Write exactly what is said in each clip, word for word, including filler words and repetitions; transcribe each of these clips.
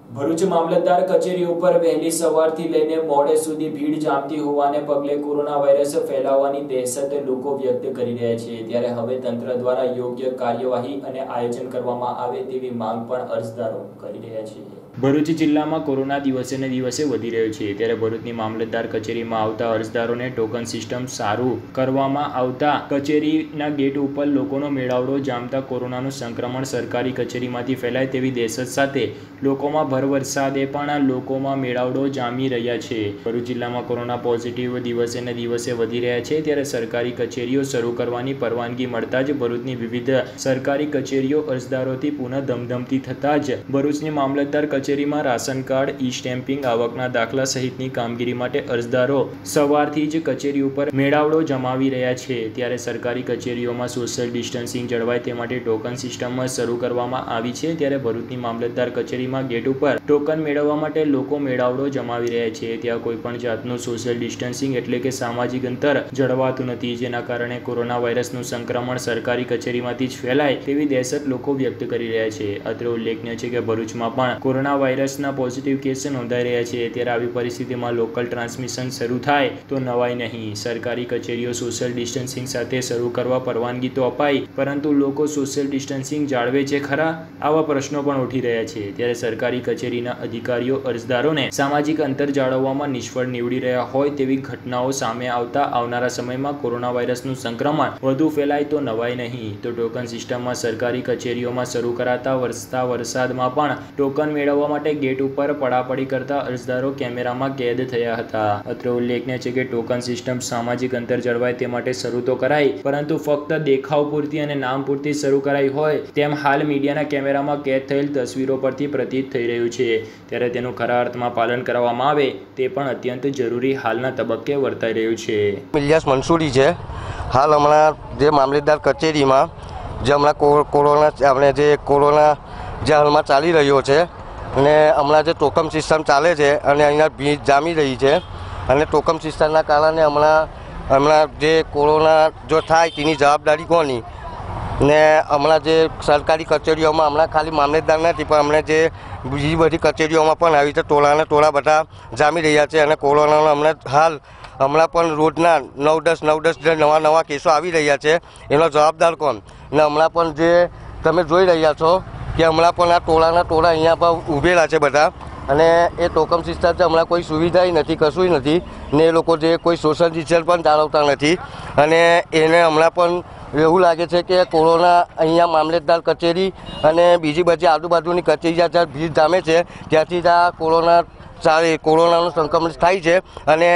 ભરૂચ મામલતદાર કચેરી ઉપર વહેલી સવારથી લઈને મોડે સુધી ભીડ જામતી હોવાને પગલે કોરોના વાયરસ ફેલાવાની દહેશત લોકો વ્યક્ત કરી રહ્યા છે। ત્યારે હવે તંત્ર દ્વારા યોગ્ય કાર્યવાહી અને આયોજન કરવામાં આવે તેવી માંગ પણ અરજદારો કરી રહ્યા છે। ભરૂચ જિલ્લામાં કોરોના દિવસે ને દિવસે વધી રહ્યો છે। ત્યારે ભરૂચની મામલતદાર કચેરીમાં આવતા અરજદારોને ટોકન સિસ્ટમ સારું કરવામાં આવતા કચેરીના ગેટ ઉપર લોકોનો મેળાવડો જામતા કોરોનાનું સંક્રમણ સરકારી કચેરીમાંથી ફેલાય તેવી દહેશત સાથે લોકોમાં ભર વરસાદે પણ લોકોમાં મેળાવડો જામી રહ્યા છે। ભરૂચ જિલ્લામાં કોરોના પોઝિટિવ દિવસે ને દિવસે વધી રહ્યા છે। ત્યારે સરકારી કચેરીઓ શરૂ કરવાની પરવાનગી મળતા જ ભરૂચની વિવિધ સરકારી કચેરીઓ અરજદારોથી પુનઃ ધમધમતી થતા જ ભરૂચની મામલતદાર કચેરીમાં રાશન કાર્ડ, ઈ સ્ટેમ્પિંગ, આવકના દાખલા સહિતની કામગીરી માટે અરજદારો સવારથી જ કચેરી ઉપર મેળાવડો જમાવી રહ્યા છે। ત્યારે સરકારી કચેરીઓમાં સોશિયલ ડિસ્ટન્સિંગ જળવાય તે માટે ટોકન સિસ્ટમ શરૂ કરવામાં આવી છે। ત્યારે ભરૂચની મામલતદાર કચેરીમાં ગેટ ઉપર ટોકન મેળવવા માટે લોકો મેળાવડો જમાવી રહ્યા છે। ત્યાં કોઈ પણ જાતનું સોશિયલ ડિસ્ટન્સિંગ એટલે કે સામાજિક અંતર જળવાતું નથી, જેના કારણે કોરોના વાયરસનું સંક્રમણ સરકારી કચેરીમાંથી જ ફેલાય તેવી દહેશત લોકો વ્યક્ત કરી રહ્યા છે। અત્રે ઉલ્લેખનીય છે કે ભરૂચમાં પણ કોરોના વાયરસના પોઝિટિવ કેસ નોંધાઈ રહ્યા છે। ત્યારે આવી પરિસ્થિતિમાં લોકલ ટ્રાન્સમિશન શરૂ થાય તો નવાય નહીં। સરકારી કચેરીઓ સોશિયલ ડિસ્ટન્સિંગ સાથે શરૂ કરવા પરવાનગી તો અપાઈ, પરંતુ લોકો સોશિયલ ડિસ્ટન્સિંગ જાળવે છે ખરા? આવા પ્રશ્નો પણ ઉઠી રહ્યા છે। ત્યારે સરકારી કચેરીના અધિકારીઓ અરજદારોને સામાજિક અંતર જાળવવામાં નિષ્ફળ નીવડી રહ્યા હોય તેવી ઘટનાઓ સામે આવતા આવનારા સમયમાં કોરોના વાયરસનું સંક્રમણ વધુ ફેલાય તો નવાય નહીં। તો ટોકન સિસ્ટમમાં સરકારી કચેરીઓમાં શરૂ કરાતા વરસતા વરસાદમાં પણ ટોકન મેળવવા માટે ગેટ ઉપર પડાપડી કરતા અરજદારો કેમેરામાં કેદ થયા હતા। અત્રે ઉલ્લેખનીય છે કે ટોકન સિસ્ટમ સામાજિક અંતર જળવાય તે માટે શરૂ તો કરાઈ, પરંતુ ફક્ત દેખાવ પૂરતી અને નામ પૂરતી શરૂ કરાઈ હોય તેમ હાલ મીડિયાના કેમેરામાં કેદ થયેલ તસવીરો પરથી પ્રતીત થઈ રહ્યું છે। ત્યારે તેનું ખરા અર્થમાં પાલન કરવામાં આવે તે પણ અત્યંત જરૂરી હાલના તબક્કે વર્તાઈ રહ્યું છે। ઇલિયાસ મંસૂરી છે। હાલ હમણાં જે મામલતદાર કચેરીમાં જે હમણાં કોરોના આપણે જે કોરોના જે હાલમાં ચાલી રહ્યો છે અને હમણાં જે ટોકન સિસ્ટમ ચાલે છે અને અહીંયા ભીડ જામી રહી છે અને ટોકન સિસ્ટમના કારણે હમણાં હમણાં જે કોરોના જો થાય તેની જવાબદારી કોની? ને હમણાં જે સરકારી કચેરીઓમાં હમણાં ખાલી મામલતદાર નથી પણ હમણાં જે બીજી બધી કચેરીઓમાં પણ આવી રીતે ટોળાને ટોળા બધા જામી રહ્યા છે અને કોરોનાનો હમણાં હાલ હમણાં પણ રોજના નવ દસ નવ દસ જે નવા નવા કેસો આવી રહ્યા છે એનો જવાબદાર કોણ? ને હમણાં પણ જે તમે જોઈ રહ્યા છો કે હમણાં પણ આ ટોળાના ટોળા અહીંયા પર ઊભેલા છે બધા અને એ ટોકન સિસ્ટમ છે હમણાં કોઈ સુવિધાય નથી, કશું નથી ને એ લોકો જે કોઈ સોશિયલ ડિસ્ટન્સ પણ જાળવતા નથી અને એને હમણાં પણ એવું લાગે છે કે કોરોના અહીંયા મામલતદાર કચેરી અને બીજી બધી આજુબાજુની કચેરી જ્યાં ભીડ જામે છે ત્યાંથી જ આ કોરોના ચાલે કોરોનાનું સંક્રમણ થાય છે અને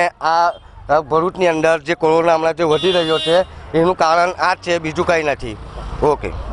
આ ભરૂચની અંદર જે કોરોના હમણાં જે વધી રહ્યો છે એનું કારણ આ જ છે, બીજું કંઈ નથી। ઓકે।